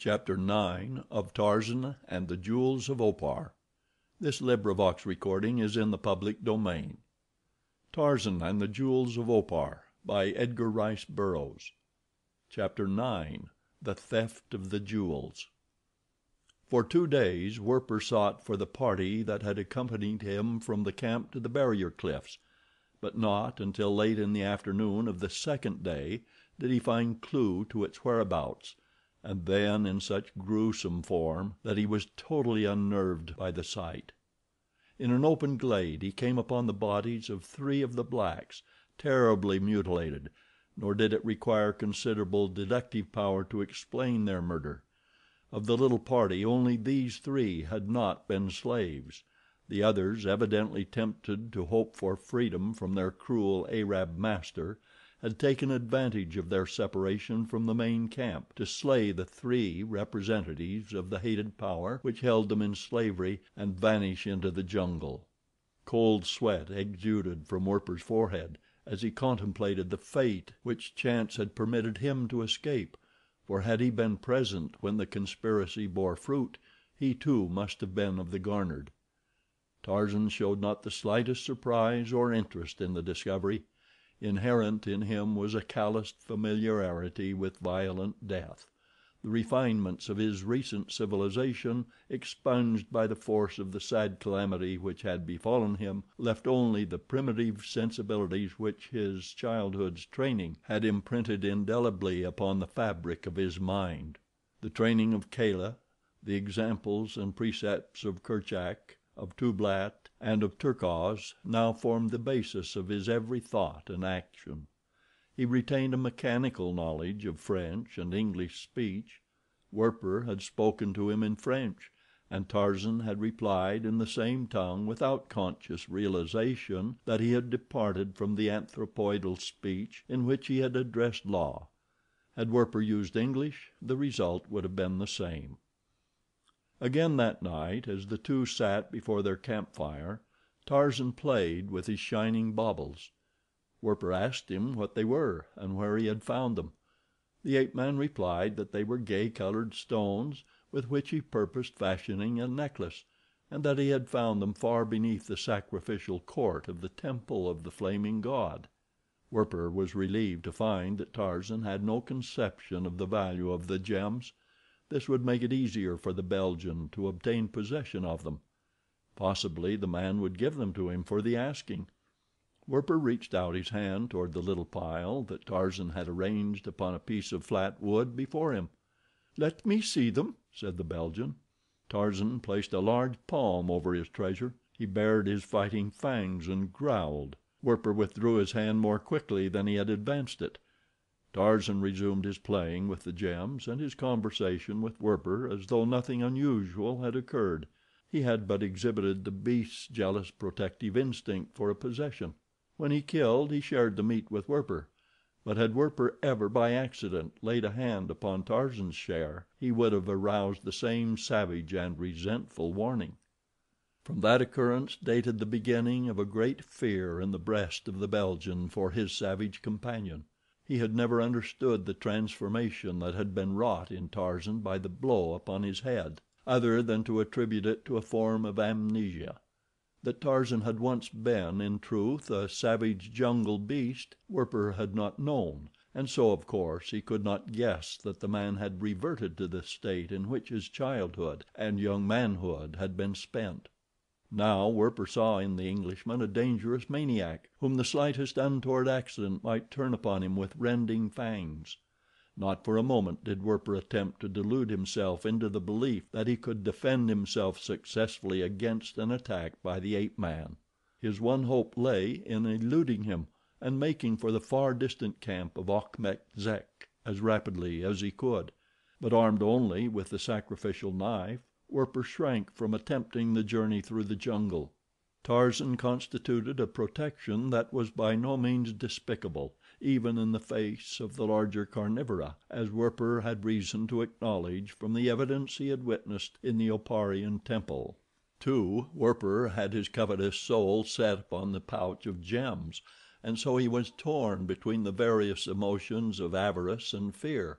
Chapter 9 of Tarzan and the Jewels of Opar. Tarzan and the Jewels of Opar by Edgar Rice Burroughs. Chapter 9 The Theft of the Jewels. For 2 days Werper sought for the party that had accompanied him from the camp to the barrier cliffs, but not until late in the afternoon of the 2nd day did he find clew to its whereabouts, and then in such gruesome form that he was totally unnerved by the sight. In an open glade he came upon the bodies of 3 of the blacks, terribly mutilated, nor did it require considerable deductive power to explain their murder. Of the little party only these 3 had not been slaves. The others, evidently tempted to hope for freedom from their cruel Arab master, had taken advantage of their separation from the main camp to slay the 3 representatives of the hated power which held them in slavery and vanish into the jungle. Cold sweat exuded from Werper's forehead as he contemplated the fate which chance had permitted him to escape, for had he been present when the conspiracy bore fruit, he too must have been of the garnered. Tarzan showed not the slightest surprise or interest in the discovery. Inherent in him was a calloused familiarity with violent death, the refinements of his recent civilization expunged by the force of the sad calamity which had befallen him, left only the primitive sensibilities which his childhood's training had imprinted indelibly upon the fabric of his mind. The training of Kala, the examples and precepts of Kerchak, of Tublat, and of Terkoz now formed the basis of his every thought and action. He retained a mechanical knowledge of French and English speech. Werper had spoken to him in French, and Tarzan had replied in the same tongue without conscious realization that he had departed from the anthropoidal speech in which he had addressed La. Had Werper used English, the result would have been the same. Again that night, as the 2 sat before their campfire, Tarzan played with his shining baubles. Werper asked him what they were and where he had found them. The ape man replied that they were gay colored stones with which he purposed fashioning a necklace, and that he had found them far beneath the sacrificial court of the temple of the flaming god. Werper was relieved to find that Tarzan had no conception of the value of the gems. This would make it easier for the Belgian to obtain possession of them. Possibly the man would give them to him for the asking. Werper reached out his hand toward the little pile that Tarzan had arranged upon a piece of flat wood before him. "Let me see them," said the Belgian. Tarzan placed a large palm over his treasure. He bared his fighting fangs and growled. Werper withdrew his hand more quickly than he had advanced it. Tarzan resumed his playing with the gems and his conversation with Werper as though nothing unusual had occurred. He had but exhibited the beast's jealous protective instinct for a possession. When he killed he shared the meat with Werper, but had Werper ever by accident laid a hand upon Tarzan's share, he would have aroused the same savage and resentful warning. From that occurrence dated the beginning of a great fear in the breast of the Belgian for his savage companion. He had never understood the transformation that had been wrought in Tarzan by the blow upon his head, other than to attribute it to a form of amnesia. That Tarzan had once been, in truth, a savage jungle beast, Werper had not known, and so, of course, he could not guess that the man had reverted to the state in which his childhood and young manhood had been spent. Now Werper saw in the Englishman a dangerous maniac whom the slightest untoward accident might turn upon him with rending fangs. Not for a moment did Werper attempt to delude himself into the belief that he could defend himself successfully against an attack by the ape man. His one hope lay in eluding him and making for the far distant camp of Achmet Zek as rapidly as he could; but armed only with the sacrificial knife, Werper shrank from attempting the journey through the jungle. Tarzan constituted a protection that was by no means despicable, even in the face of the larger carnivora, as Werper had reason to acknowledge from the evidence he had witnessed in the Oparian temple. Too, Werper had his covetous soul set upon the pouch of gems, and so he was torn between the various emotions of avarice and fear.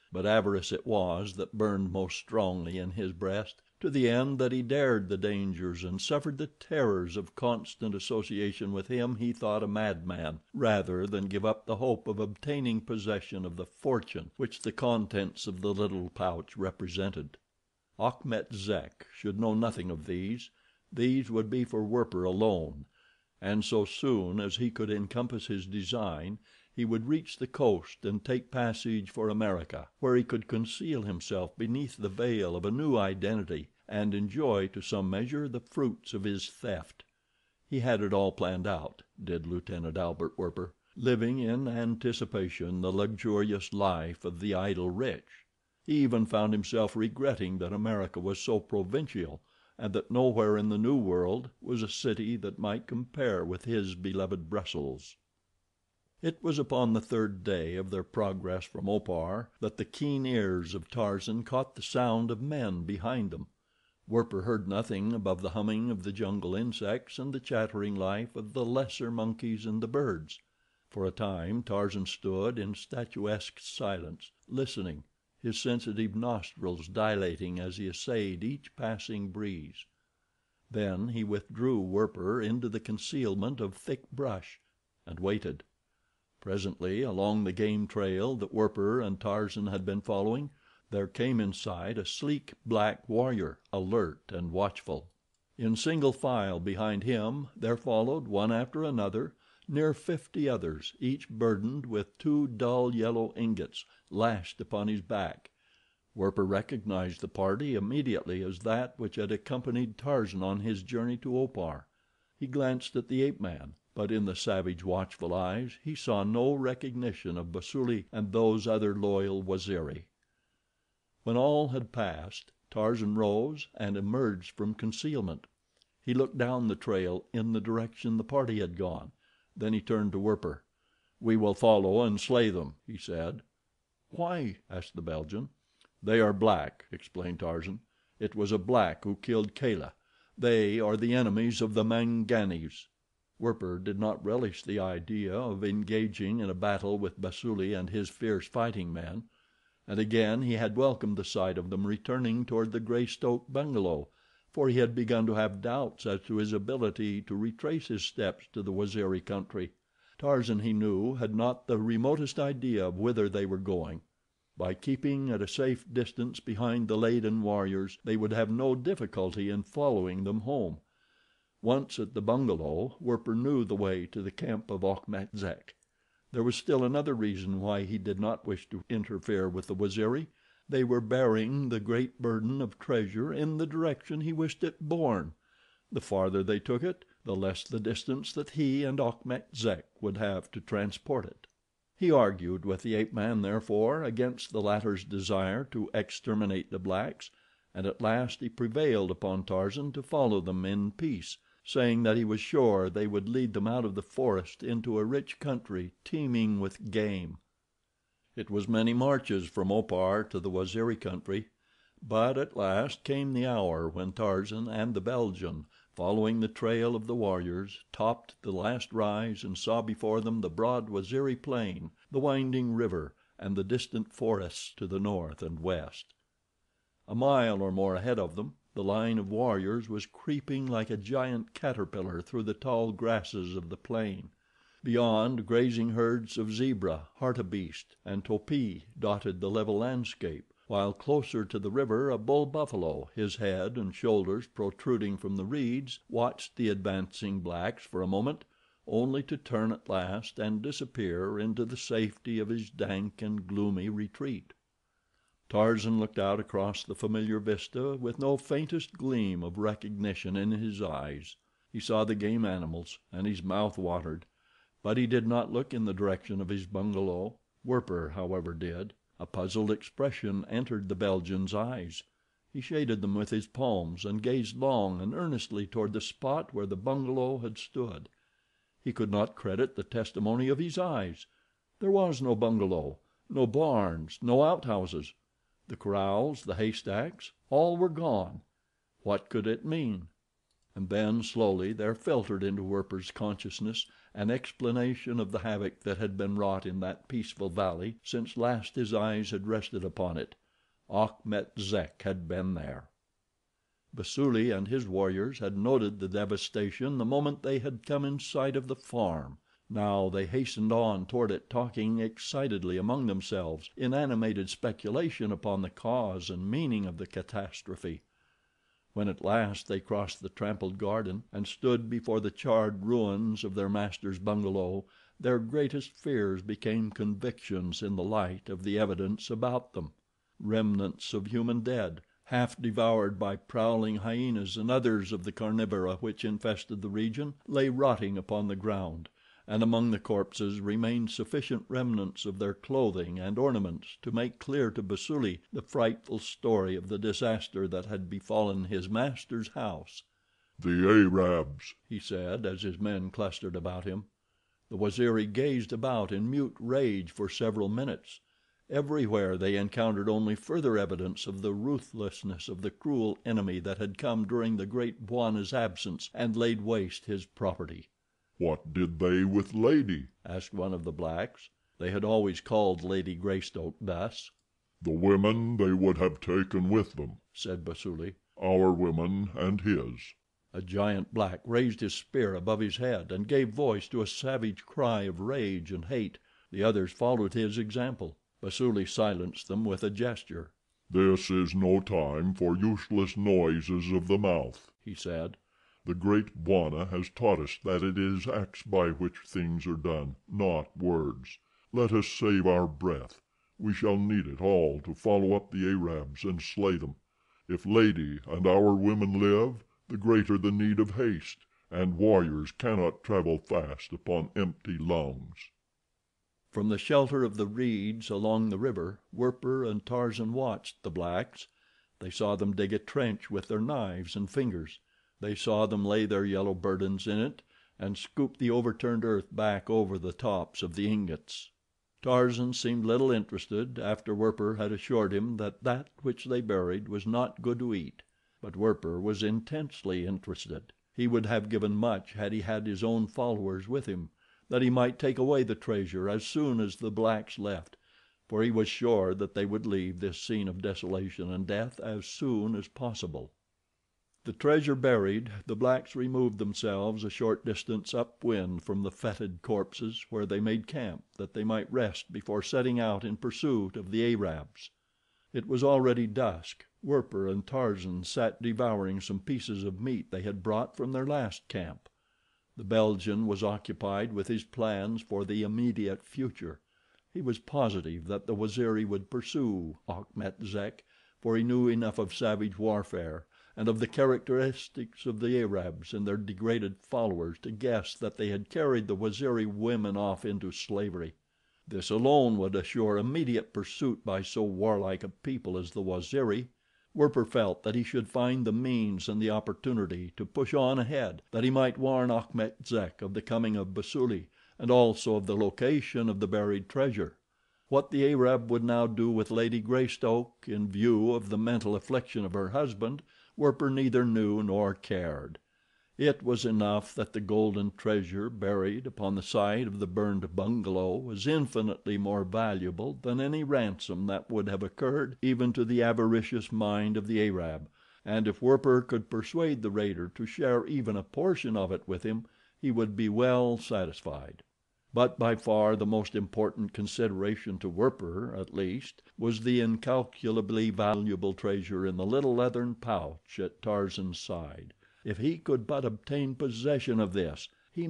but avarice it was that burned most strongly in his breast, to the end that he dared the dangers and suffered the terrors of constant association with him he thought a madman, rather than give up the hope of obtaining possession of the fortune which the contents of the little pouch represented. Achmet Zek should know nothing of these. These would be for Werper alone, and so soon as he could encompass his design he would reach the coast and take passage for America, where he could conceal himself beneath the veil of a new identity and enjoy to some measure the fruits of his theft. He had it all planned out, did Lieutenant Albert Werper, living in anticipation the luxurious life of the idle rich. He even found himself regretting that America was so provincial, and that nowhere in the New World was a city that might compare with his beloved Brussels. It was upon the third day of their progress from Opar that the keen ears of Tarzan caught the sound of men behind them. Werper heard nothing above the humming of the jungle insects and the chattering life of the lesser monkeys and the birds. For a time Tarzan stood in statuesque silence, listening, his sensitive nostrils dilating as he essayed each passing breeze. Then he withdrew Werper into the concealment of thick brush, and waited. Presently, along the game trail that Werper and Tarzan had been following, there came in sight a sleek, black warrior, alert and watchful. In single file behind him there followed, one after another, near 50 others, each burdened with 2 dull yellow ingots lashed upon his back. Werper recognized the party immediately as that which had accompanied Tarzan on his journey to Opar. He glanced at the ape man, but in the savage, watchful eyes he saw no recognition of Basuli and those other loyal Waziri. When all had passed, Tarzan rose and emerged from concealment. He looked down the trail in the direction the party had gone. Then he turned to Werper. "We will follow and slay them," he said. "Why?" asked the Belgian. "They are black," explained Tarzan. "It was a black who killed Kala. They are the enemies of the Manganis." Werper did not relish the idea of engaging in a battle with Basuli and his fierce fighting men, and again he had welcomed the sight of them returning toward the Greystoke bungalow, for he had begun to have doubts as to his ability to retrace his steps to the Waziri country. Tarzan, he knew, had not the remotest idea of whither they were going. By keeping at a safe distance behind the laden warriors they would have no difficulty in following them home. Once at the bungalow, Werper knew the way to the camp of Achmet Zek. There was still another reason why he did not wish to interfere with the Waziri. They were bearing the great burden of treasure in the direction he wished it borne. The farther they took it, the less the distance that he and Achmet Zek would have to transport it. He argued with the ape man, therefore, against the latter's desire to exterminate the blacks, and at last he prevailed upon Tarzan to follow them in peace, saying that he was sure they would lead them out of the forest into a rich country teeming with game. It was many marches from Opar to the Waziri country, but at last came the hour when Tarzan and the Belgian, following the trail of the warriors, topped the last rise and saw before them the broad Waziri plain, the winding river, and the distant forests to the north and west. A mile or more ahead of them the line of warriors was creeping like a giant caterpillar through the tall grasses of the plain. Beyond, grazing herds of zebra, hartebeest, and topee dotted the level landscape, while closer to the river a bull buffalo, his head and shoulders protruding from the reeds, watched the advancing blacks for a moment, only to turn at last and disappear into the safety of his dank and gloomy retreat. Tarzan looked out across the familiar vista with no faintest gleam of recognition in his eyes. He saw the game animals, and his mouth watered, but he did not look in the direction of his bungalow. Werper, however, did. A puzzled expression entered the Belgian's eyes. He shaded them with his palms and gazed long and earnestly toward the spot where the bungalow had stood. He could not credit the testimony of his eyes. There was no bungalow, no barns, no outhouses. The corrals, the haystacks, all were gone. What could it mean? And then, slowly, there filtered into Werper's consciousness an explanation of the havoc that had been wrought in that peaceful valley since last his eyes had rested upon it. Achmet Zek had been there. Basuli and his warriors had noted the devastation the moment they had come in sight of the farm. Now they hastened on toward it, talking excitedly among themselves in animated speculation upon the cause and meaning of the catastrophe. When at last they crossed the trampled garden and stood before the charred ruins of their master's bungalow, their greatest fears became convictions in the light of the evidence about them. Remnants of human dead, half devoured by prowling hyenas and others of the carnivora which infested the region, lay rotting upon the ground, and among the corpses remained sufficient remnants of their clothing and ornaments to make clear to Basuli the frightful story of the disaster that had befallen his master's house. "The Arabs," he said, as his men clustered about him. The Waziri gazed about in mute rage for several minutes. Everywhere they encountered only further evidence of the ruthlessness of the cruel enemy that had come during the great Bwana's absence and laid waste his property. "What did they with Lady?" asked one of the blacks. They had always called Lady Greystoke thus. "The women they would have taken with them," said Basuli. "Our women and his." A giant black raised his spear above his head and gave voice to a savage cry of rage and hate. The others followed his example. Basuli silenced them with a gesture. "This is no time for useless noises of the mouth," he said. "The great Bwana has taught us that it is acts by which things are done, not words. Let us save our breath. We shall need it all to follow up the Arabs and slay them. If Lady and our women live, the greater the need of haste, and warriors cannot travel fast upon empty lungs." From the shelter of the reeds along the river, Werper and Tarzan watched the blacks. They saw them dig a trench with their knives and fingers. They saw them lay their yellow burdens in it and scoop the overturned earth back over the tops of the ingots. Tarzan seemed little interested after Werper had assured him that that which they buried was not good to eat; but Werper was intensely interested. He would have given much had he had his own followers with him, that he might take away the treasure as soon as the blacks left, for he was sure that they would leave this scene of desolation and death as soon as possible. The treasure buried, the blacks removed themselves a short distance upwind from the fetid corpses, where they made camp that they might rest before setting out in pursuit of the Arabs. It was already dusk. Werper and Tarzan sat devouring some pieces of meat they had brought from their last camp. The Belgian was occupied with his plans for the immediate future. He was positive that the Waziri would pursue Achmet Zek, for he knew enough of savage warfare and of the characteristics of the Arabs and their degraded followers to guess that they had carried the Waziri women off into slavery. This alone would assure immediate pursuit by so warlike a people as the Waziri. Werper felt that he should find the means and the opportunity to push on ahead, that he might warn Achmet Zek of the coming of Basuli, and also of the location of the buried treasure. What the Arab would now do with Lady Greystoke, in view of the mental affliction of her husband, Werper neither knew nor cared. It was enough that the golden treasure buried upon the site of the burned bungalow was infinitely more valuable than any ransom that would have occurred even to the avaricious mind of the Arab, and if Werper could persuade the raider to share even a portion of it with him, he would be well satisfied. But by far the most important consideration to Werper, at least, was the incalculably valuable treasure in the little leathern pouch at Tarzan's side. If he could but obtain possession of this, he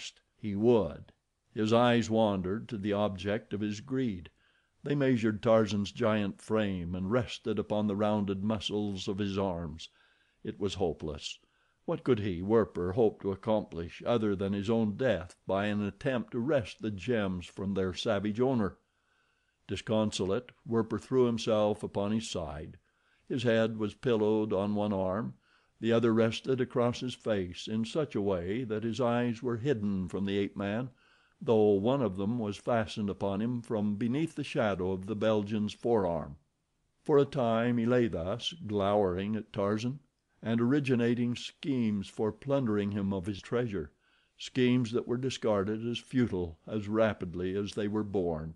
would. His eyes wandered to the object of his greed. They measured Tarzan's giant frame and rested upon the rounded muscles of his arms. It was hopeless. What could he, Werper, hope to accomplish other than his own death by an attempt to wrest the gems from their savage owner? Disconsolate, Werper threw himself upon his side. His head was pillowed on one arm, the other rested across his face in such a way that his eyes were hidden from the ape man, though one of them was fastened upon him from beneath the shadow of the Belgian's forearm. For a time he lay thus, glowering at Tarzan, and originating schemes for plundering him of his treasure, schemes that were discarded as futile as rapidly as they were born.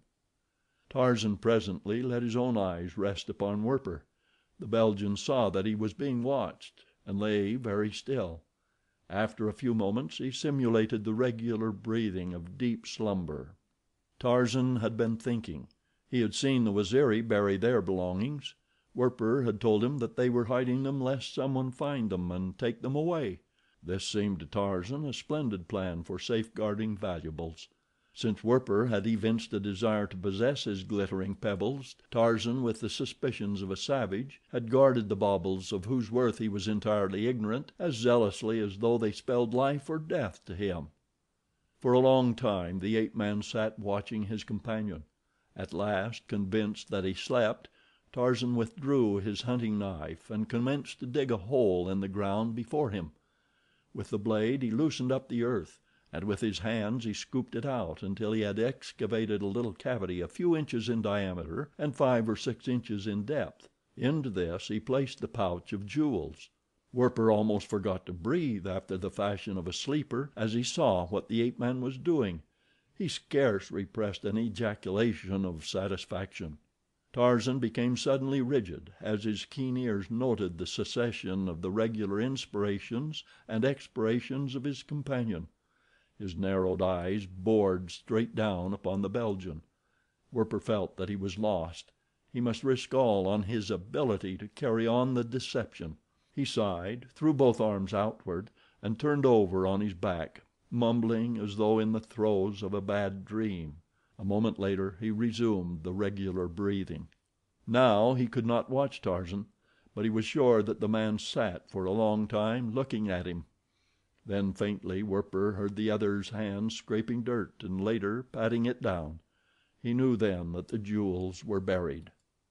Tarzan presently let his own eyes rest upon Werper. The Belgian saw that he was being watched, and lay very still. After a few moments he simulated the regular breathing of deep slumber. Tarzan had been thinking. He had seen the Waziri bury their belongings. Werper had told him that they were hiding them lest someone find them and take them away. This seemed to Tarzan a splendid plan for safeguarding valuables. Since Werper had evinced a desire to possess his glittering pebbles, Tarzan, with the suspicions of a savage, had guarded the baubles of whose worth he was entirely ignorant as zealously as though they spelled life or death to him. For a long time the ape man sat watching his companion. At last, convinced that he slept, Tarzan withdrew his hunting knife and commenced to dig a hole in the ground before him. With the blade he loosened up the earth, and with his hands he scooped it out until he had excavated a little cavity a few inches in diameter and 5 or 6 inches in depth. Into this he placed the pouch of jewels. Werper almost forgot to breathe after the fashion of a sleeper as he saw what the ape man was doing. He scarce repressed an ejaculation of satisfaction. Tarzan became suddenly rigid as his keen ears noted the succession of the regular inspirations and expirations of his companion. His narrowed eyes bored straight down upon the Belgian. Werper felt that he was lost. He must risk all on his ability to carry on the deception. He sighed, threw both arms outward, and turned over on his back, mumbling as though in the throes of a bad dream. A moment later he resumed the regular breathing. Now he could not watch Tarzan, but he was sure that the man sat for a long time looking at him. Then faintly Werper heard the other's hands scraping dirt and later patting it down. He knew then that the jewels were buried.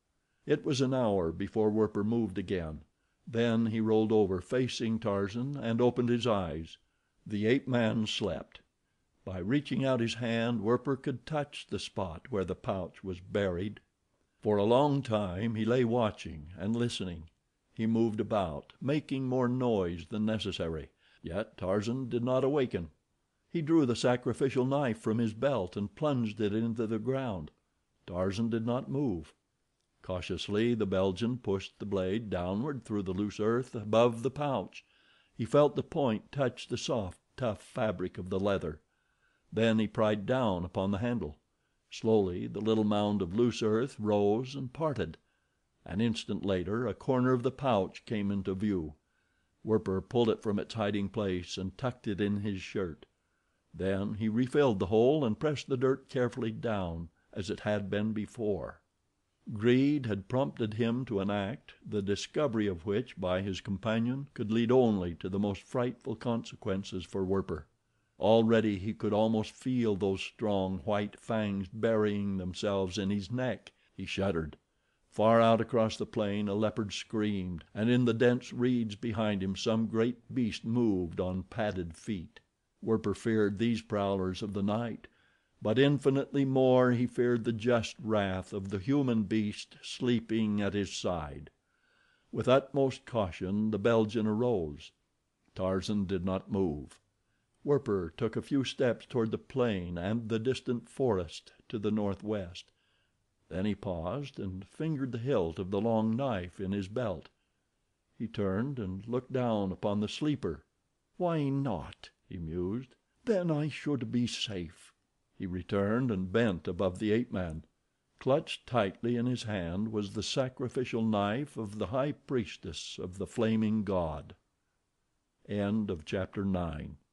It was an hour before Werper moved again. Then he rolled over facing Tarzan and opened his eyes. The ape man slept. By reaching out his hand Werper could touch the spot where the pouch was buried. For a long time he lay watching and listening. He moved about, making more noise than necessary, yet Tarzan did not awaken. He drew the sacrificial knife from his belt and plunged it into the ground. Tarzan did not move. Cautiously the Belgian pushed the blade downward through the loose earth above the pouch. He felt the point touch the soft, tough fabric of the leather. Then he pried down upon the handle. Slowly the little mound of loose earth rose and parted. An instant later a corner of the pouch came into view. Werper pulled it from its hiding place and tucked it in his shirt. Then he refilled the hole and pressed the dirt carefully down as it had been before. Greed had prompted him to an act, the discovery of which by his companion could lead only to the most frightful consequences for Werper. Already he could almost feel those strong, white fangs burying themselves in his neck. He shuddered. Far out across the plain a leopard screamed, and in the dense reeds behind him some great beast moved on padded feet. Werper feared these prowlers of the night, but infinitely more he feared the just wrath of the human beast sleeping at his side. With utmost caution the Belgian arose. Tarzan did not move. Werper took a few steps toward the plain and the distant forest to the northwest. Then he paused and fingered the hilt of the long knife in his belt. He turned and looked down upon the sleeper. "Why not?" he mused. "Then I should be safe." He returned and bent above the ape man. Clutched tightly in his hand was the sacrificial knife of the high priestess of the Flaming God. Chapter 9